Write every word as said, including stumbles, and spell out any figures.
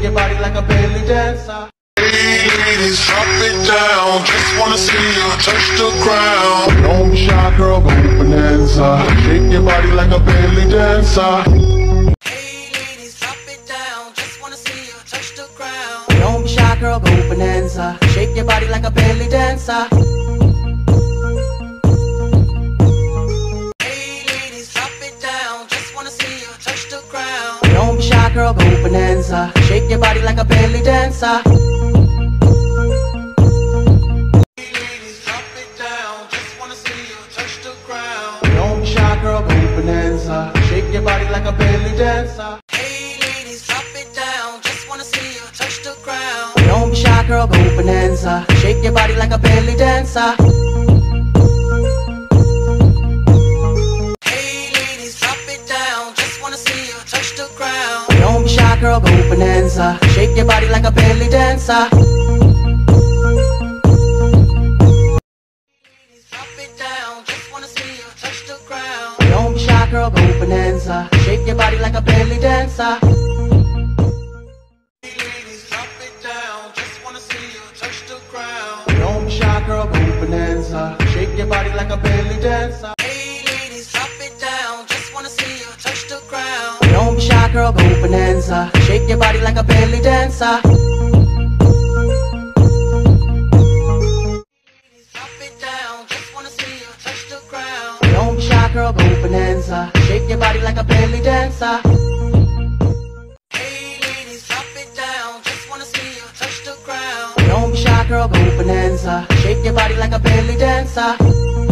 your body like a belly dancer. Hey ladies, drop it down. Just wanna see you touch the ground. Don't be shy, girl, go bonanza. Shake your body like a belly dancer. Hey ladies, drop it down. Just wanna see you touch the ground. Don't be shy, girl, go bonanza. Shake your body like a belly dancer. Hey ladies, drop it down. Just wanna see you touch the ground. Don't be shy, girl, go bonanza. Shake your body like a belly dancer. Girl, go bonanza. Shake your body like a belly dancer. Hey ladies, drop it down. Just wanna see you touch the ground. Don't be shy, girl, go bonanza. Shake your body like a belly dancer. Hey ladies, drop it down. Just wanna see you touch the ground. Don't be shy, girl, go bonanza. Shake your body like a belly dancer. Don't be shy, girl, go bonanza. Shake your body like a belly dancer. Hey ladies, drop it down. Just wanna see you touch the ground. Don't be shy, girl, go bonanza. Shake your body like a belly dancer. Hey ladies, drop it down. Just wanna see you touch the ground. Don't be shy, girl, go bonanza. Shake your body like a belly dancer. Girl, go bonanza. Shake your body like a belly dancer. Hey ladies, drop it down. Just wanna see you touch the ground. Don't be shy, girl, go bonanza. Shake your body like a belly dancer.